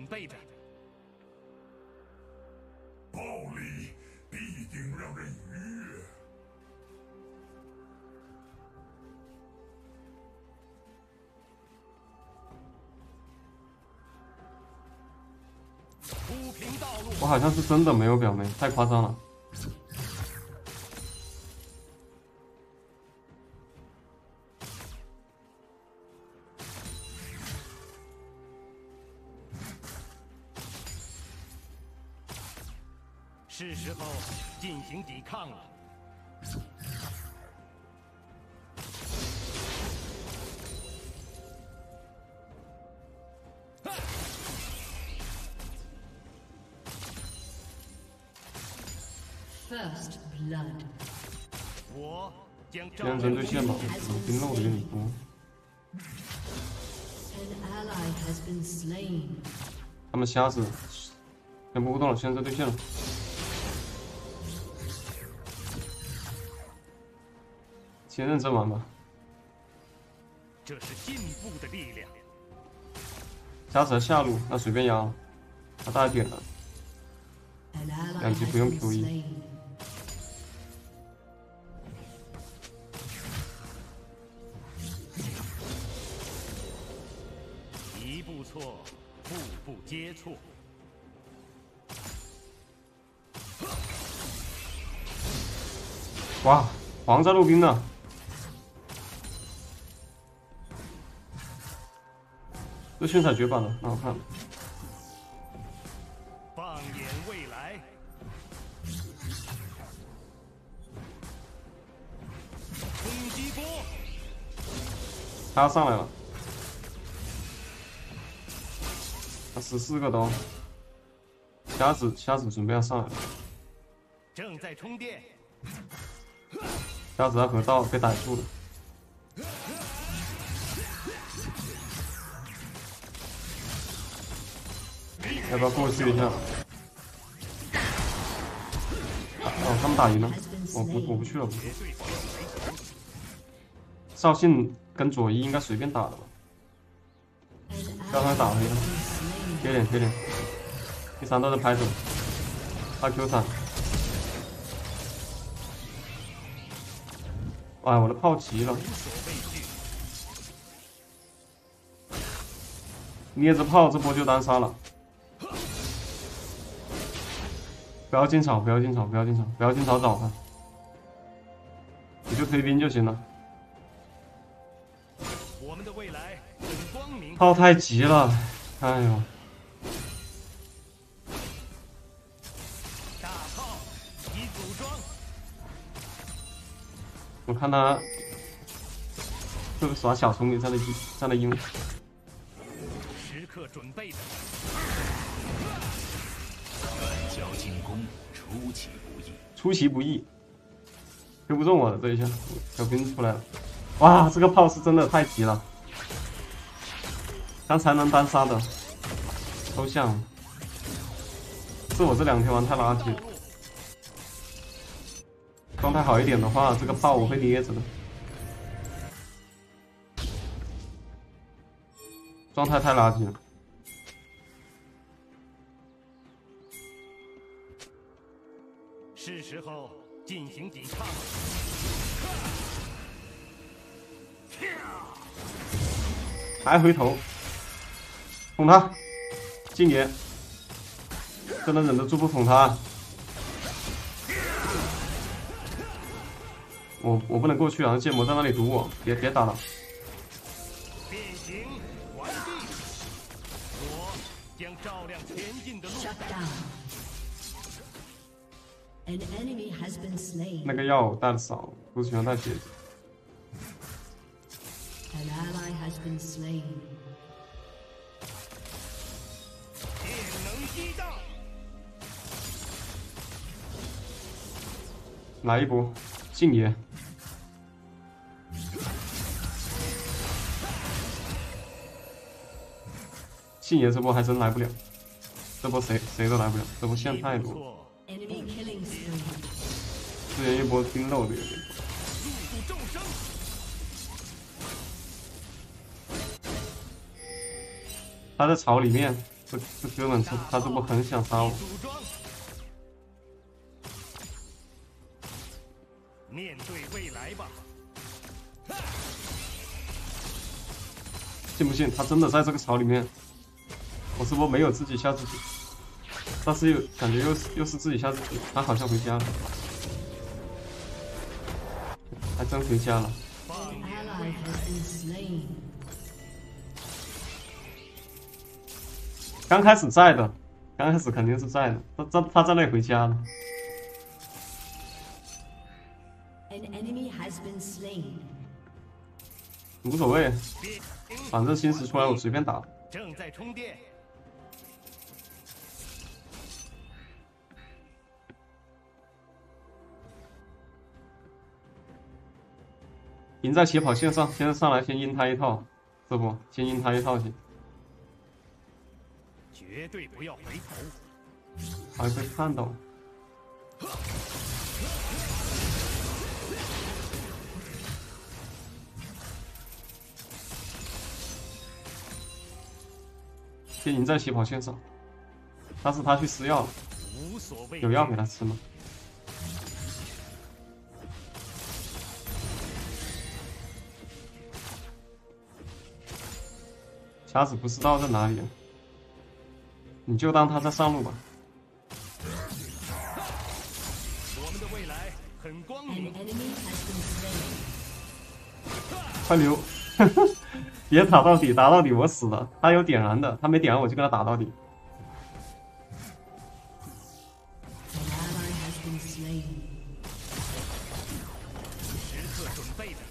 备着。 暴力必定让人愉悦。 铺平道路。 我好像是真的没有表妹，太夸张了。 是时候进行抵抗了。 First blood。 我将这样针对线吧，冰漏的有点多。 An ally has been slain。 他们瞎子先不互动了，现在对线了。 先认真玩吧。 这是进步的力量。 瞎子下路，那随便压了，他大点了，两级不用 Q1。 一步错，步步皆错。 哇，黄在路兵呢。 这炫彩绝版了，蛮好看的。 放眼未来，冲击波！ 他上来了，他14个都，瞎子准备要上来了， 正在充电。 瞎子在河道被逮住了。 要不要过去一下？哦，他们打赢了，我不去了。绍兴跟左一应该随便打的吧？刚才打了一个，贴脸贴脸，第3都在拍手，他 Q 闪。哎，我的炮急了，捏着炮这波就单杀了。 不要进草，不要进草，不要进草，不要进草找他，你就推兵就行了。 我们的未来很光明。 炮太急了，哎呦！ 大炮已组装。 我看他是不是耍小聪明在那阴。 时刻准备着。 交进攻出其不意， 出其不意，Q 不中我的这一下，小兵出来了，哇，这个炮是真的太急了，刚才能单杀的，抽象，是我这2天玩太垃圾了，状态好一点的话，这个炮我会捏着的，状态太垃圾了。 是时候进行抵抗。 还回头，捅他，静爷，真的忍得住不捅他？我不能过去啊！剑魔在那里堵我，别打了。 变形完毕，我将照亮前进的路。 An enemy has been slain. 那个药我带的少，不喜欢带血。 An ally has been slain. 电能激荡， 来一波，静爷。静爷这波还真来不了，这波谁都来不了，这波线太多。 Enemy killing spree. 之前一波冰漏的有点。 速度众生。 他在草里面， 这哥们他这不很想杀我？ 组装。面对未来吧。 信不信他真的在这个草里面？我是不是没有自己吓自己？但是又感觉又是自己吓自己。他好像回家了，还真回家了。 An ally has been slain. 刚开始在的，刚开始肯定是在的。他在那里回家了。 An enemy has been slain. 无所谓， 兵反正新石出来我随便打。 正在充电。 赢在起跑线上，先上来先阴他一套，这不先阴他一套先。 绝对不要回头。 还被看到。先赢在起跑线上，但是他去吃药了， 无所谓。 有药给他吃吗？瞎子不知道在哪里，你就当他在上路吧。 我们的未来很光 An 明。 enemy has been slain. 快溜！别打到底，打到底我死了。他有点燃的，他没点燃我就跟他打到底。 An ally has been slain. 时刻准备着。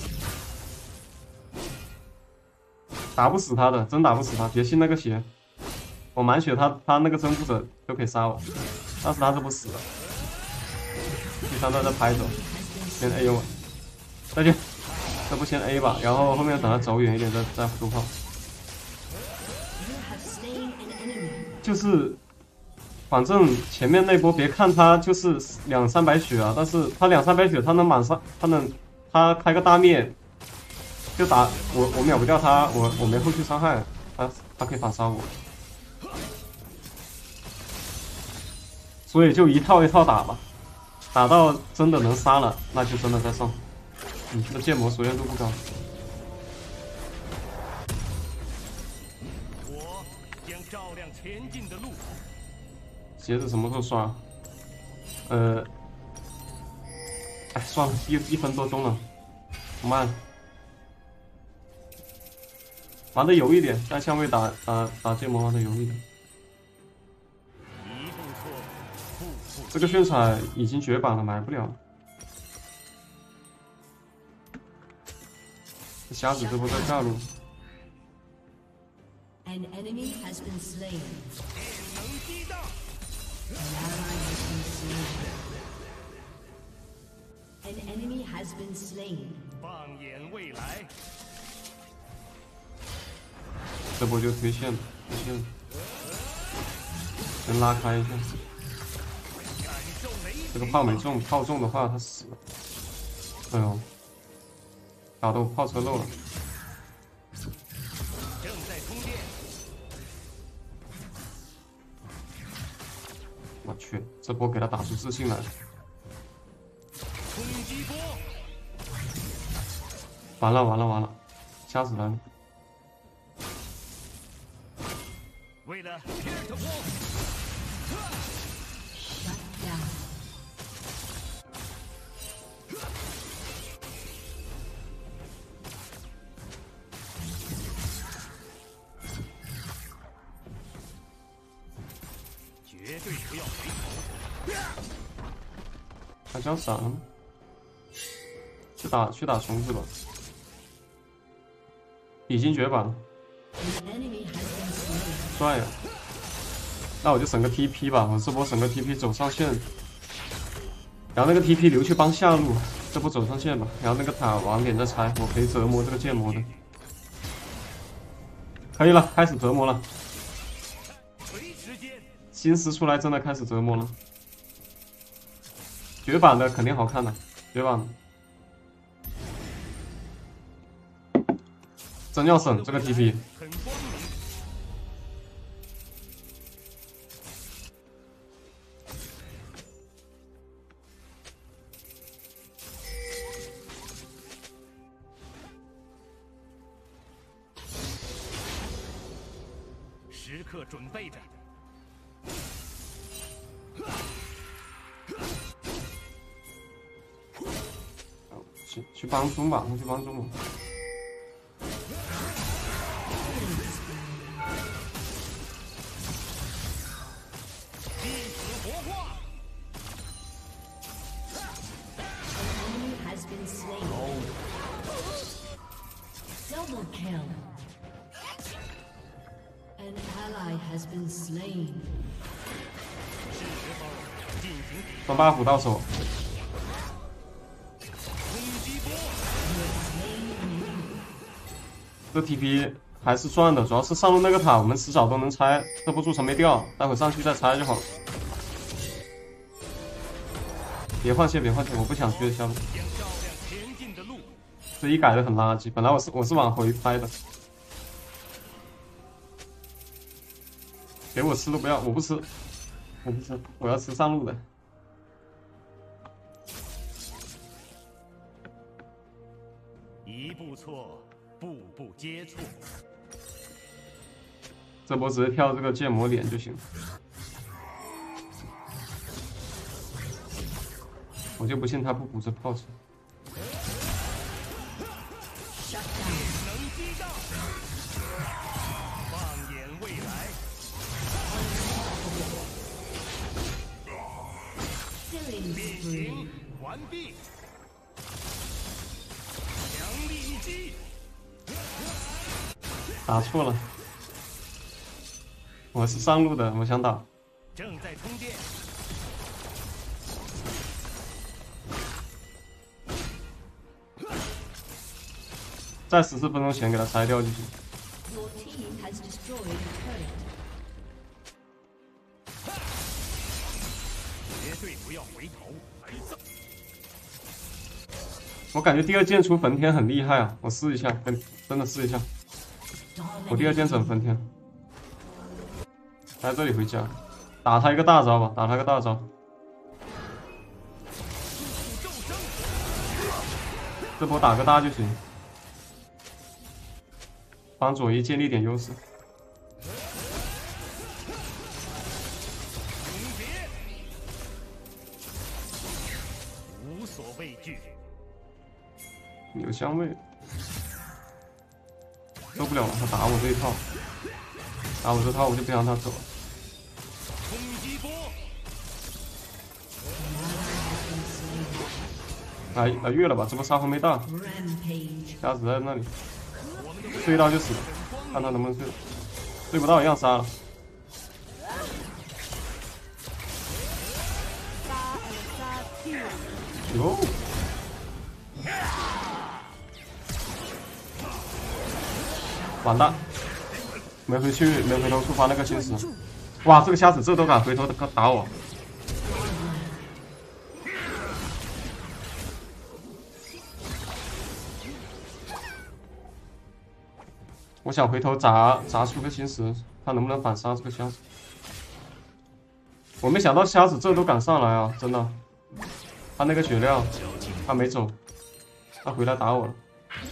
打不死他的，真打不死他，别信那个邪。我满血他那个征服者就可以杀我，但是他是不死的。第三段再拍走，先 A 我，再见。这不先 A 吧，然后后面等他走远一点再突炮。 You have slain an enemy. 就是，反正前面那波别看他就是200-300血啊，但是他200-300血，他能满杀，他开个大灭，就打我秒不掉他，我没后续伤害，他可以反杀我，所以就一套一套打吧，打到真的能杀了，那就真的再上。这剑魔熟练度不高。 我将照亮前进的路。 鞋子什么时候刷？哎，算了，一分多钟了，慢。玩的油一点，在相位打剑魔玩的油一点。 一步错，步步这个炫彩已经绝版了，买不了。这瞎子这波在下路， An enemy has been slain. 能激荡。 An ally has been slain. An enemy has been slain. 放眼未来。 这波就推线了，推线了，先拉开一下。 感受雷这个炮没中，炮中的话他死了。哎呦，打的我炮车漏了。 正在充电。 我去，这波给他打出自信来了。 冲击波。 完了，吓死人了！ 为了 hit wall。 Shut down. 绝对不要回头。 他交闪了吗？去打虫子吧。已经绝版了， An enemy has been slain. 帅呀！那我就省个 TP 吧，我这波省个 TP 走上线，然后那个 TP 留去帮下路，这波走上线吧，然后那个塔晚点再拆，我可以折磨这个剑魔的。可以了，开始折磨了。 没时间。 新师出来真的开始折磨了。绝版的肯定好看的，绝版的。真要省这个 TP， 很光明。 时刻准备着。 去帮助吧，去帮助我。 必死活化。 Enemy has been slain. Double kill. An ally has been slain. 是时候进行抵双 buff 到手， 冲击波。 这 TP 还是赚的，主要是上路那个塔我们迟早都能拆，遮不住城没掉，待会上去再拆就好。别换线，别换线，我不想去下路。 将照亮前进的路。 这一改的很垃圾，本来我是往回拍的。给我吃都不要，我不吃，我不吃，我要吃上路的。 一步错，步步接错。 这波直接跳这个剑魔脸就行了。我就不信他不补这炮车。 能击到，放眼未来。 Killing 变 spree. 形完毕，强力一击， 打错了，我是上路的，我想打。 正在充电。 在14分钟前给他拆掉就行。 Your team has destroyed a turret. 绝对不要回头。 我感觉第二件出焚天很厉害啊，我试一下，真的试一下。我第二件整焚天，来这里回家，打他一个大招吧，打他一个大招。这波打个大就行，帮左一建立点优势。 永别，无所畏惧。 有香味，受不了了，他打我这一套，打我这套我就不想让他走了。 冲击波， 来越了吧，这波杀魂没大， Rampage. 瞎子在那里，追到就死了，看他能不能追，追不到一样杀了。哟。 完蛋，没回头触发那个星石。哇，这个瞎子这都敢回头打我。我想回头砸出个星石，看能不能反杀这个瞎子。我没想到瞎子这都敢上来啊，真的。他那个血量，他没走，他回来打我了。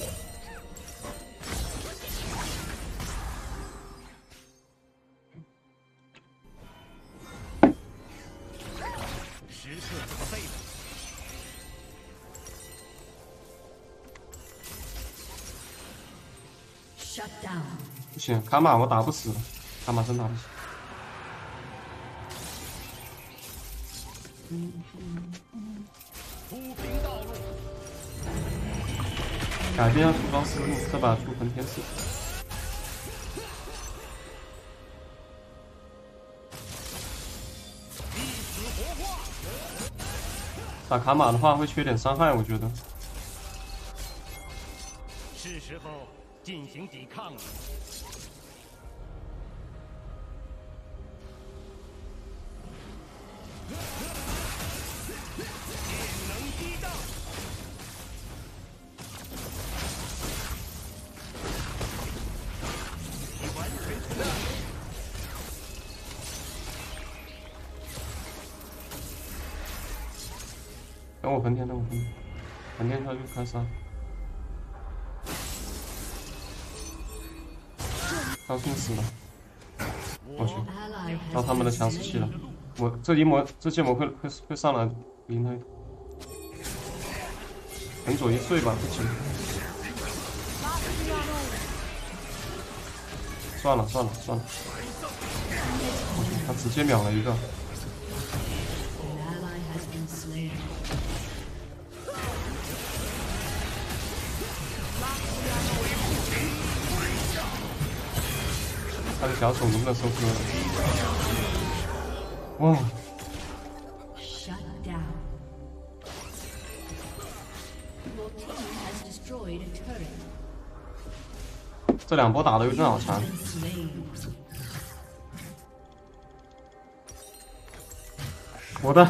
时刻准备。 Shut down. 不行，卡玛我打不死，卡玛真打不死。 铺平道路， 改变下出招思路，这把出焚天使。 必死活化。 打卡玛的话会缺点伤害，我觉得。 是时候进行抵抗了。电能击到，完全充电。 等我焚天，等我焚天，焚天他就开杀。高兴死了。 我去， Ally 到 has 他们的 been 强势期了 slain.。 我这芥末会上来赢他。等左一睡吧，不急。算了，他直接秒了一个。 An ally has been slain. 他的小丑能不能收割了？哇！ Shut down. Your team has destroyed a turret. 这两波打的有点好残。 Been slain. 我的， An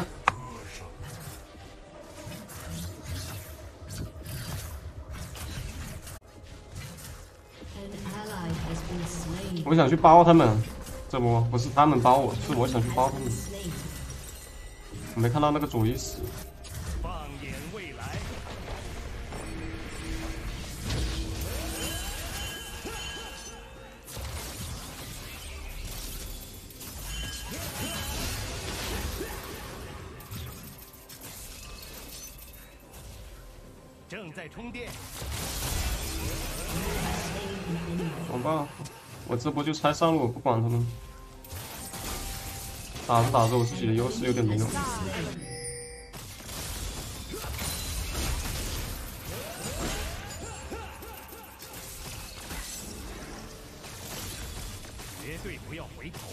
ally has been slain. 我想去包他们，这波不是他们包我，是我想去包他们。 Slain. 我没看到那个左一死。 放眼未来，正在充电。 网吧，我这波就拆上路，我不管他们。打着我自己的优势有点没用。 绝对不要回头。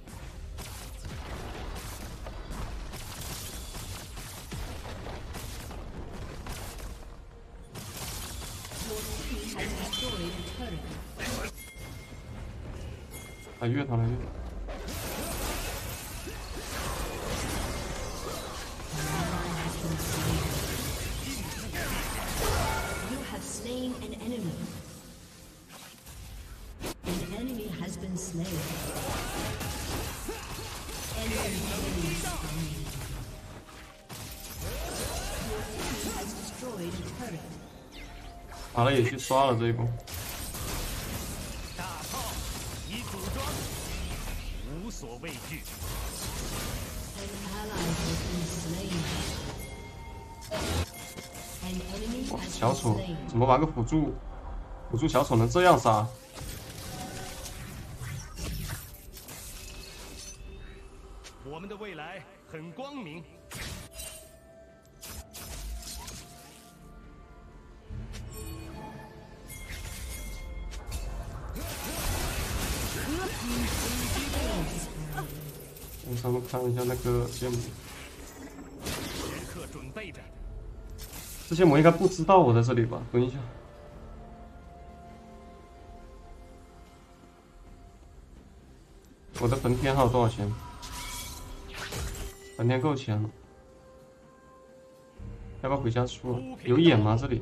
Your team has destroyed a turret. 来越他了越。 You have slain an enemy. An enemy has been slain. Enemy slain. Your team has destroyed a turret. 打了也去刷了这一波。 大炮已组装，无所畏惧。 An ally has been slain. An enemy 哇， has 小 been 丑 slain. 怎么玩个辅助小丑能这样杀？ 我们的未来很光明。 让他们看一下那个芥末。 时刻准备着。 这芥末应该不知道我在这里吧？等一下。 我的phần天还有多少钱？phần天够钱了，要不要回家出了？有眼吗？这里？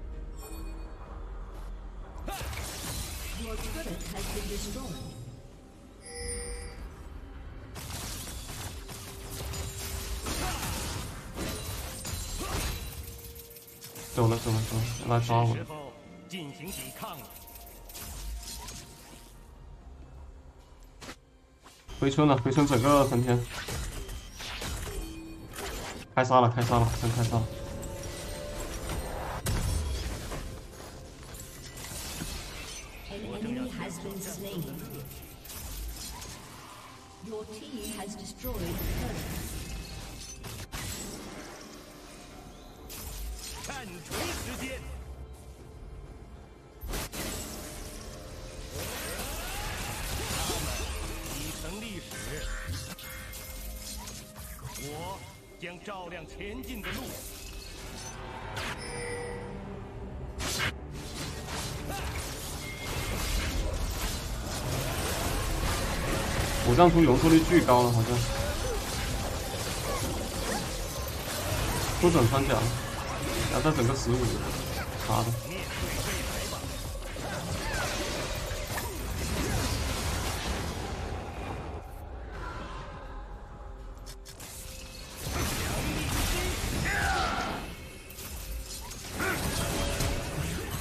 Your turret has been destroyed. 走了，来抓我是！时候进行抵抗了。 回村了，回村整个phần天，开杀了，真开杀了！ An enemy has been slain. Your team has destroyed a turret. 战锤时间，他们已成历史，我将照亮前进的路。 我这样出容错率巨高了，好像。不准穿甲，然后再整个15，妈的！ 面对未来吧，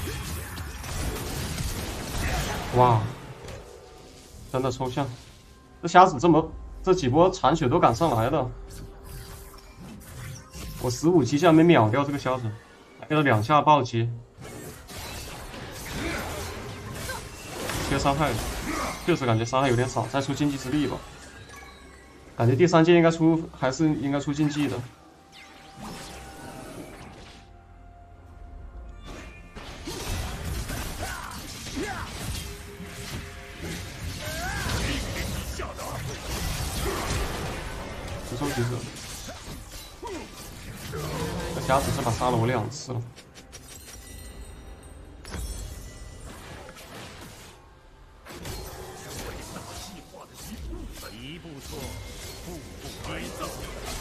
哇，真的抽象。 这瞎子这几波残血都敢上来了，我15级竟然没秒掉这个瞎子，挨了2下暴击，缺伤害，确实感觉伤害有点少，再出竞技之力吧。感觉第3届应该出，还是应该出竞技的。不收集者，这瞎子这把杀了我2次了。 一步错，步步为营。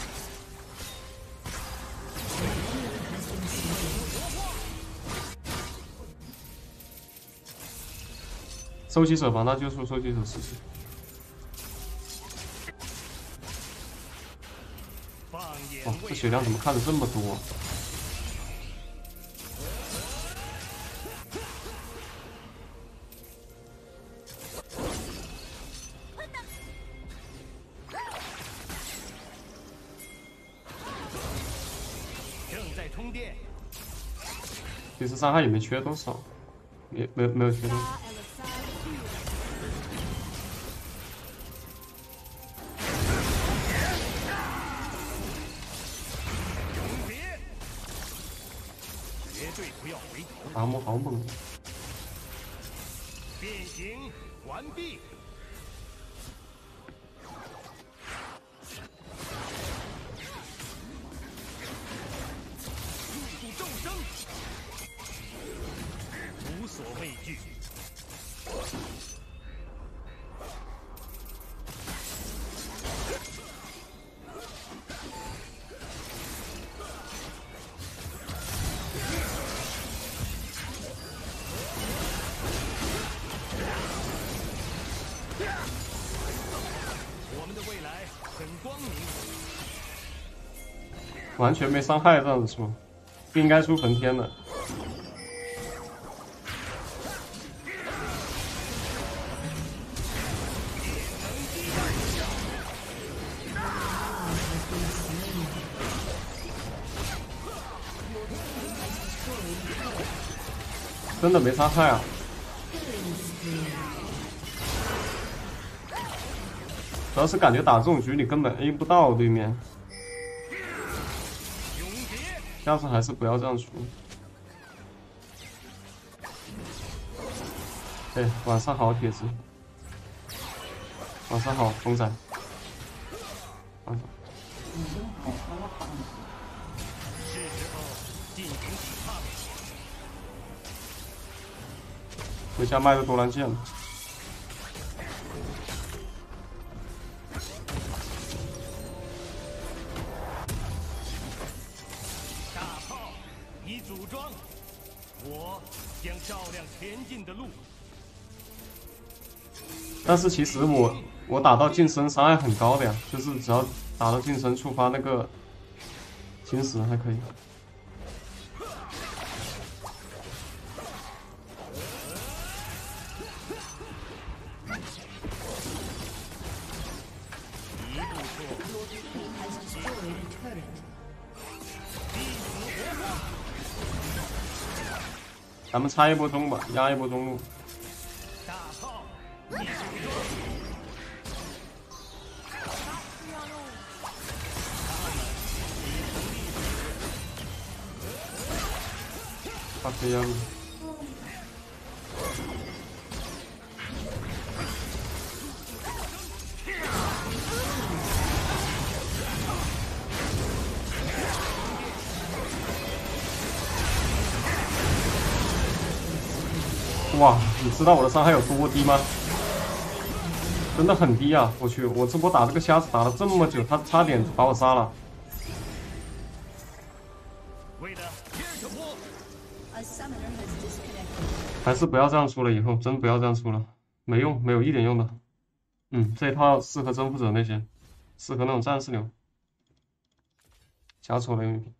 收集者吧，那就出收集者试试。哇，这血量怎么看着这么多？ 正在充电。 其实伤害也没缺多少，没有缺多少。达摩好猛！ 变形完毕。入土众生，无所畏惧。我们的未来很光明。 完全没伤害，这样子说，不应该出焚天的。真的没伤害啊！主要是感觉打这种局你根本 A 不到对面，下次还是不要这样出。对，晚上好铁子，晚上好风仔，晚上。 是时候进行抵抗。 回家卖个多兰剑了。 大炮已组装，我将照亮前进的路。 但是其实我打到近身伤害很高的呀，就是只要打到近身触发那个侵蚀还可以。咱们拆一波中吧，压一波中路。 大炮已组装。 他可以压路。哇，你知道我的伤害有多低吗？真的很低啊！我去，我这波打这个瞎子打了这么久，他差点把我杀了。还是不要这样出了，以后真不要这样出了，没用，没有一点用的。这一套适合征服者那些，适合那种战士流。小丑的 MVP。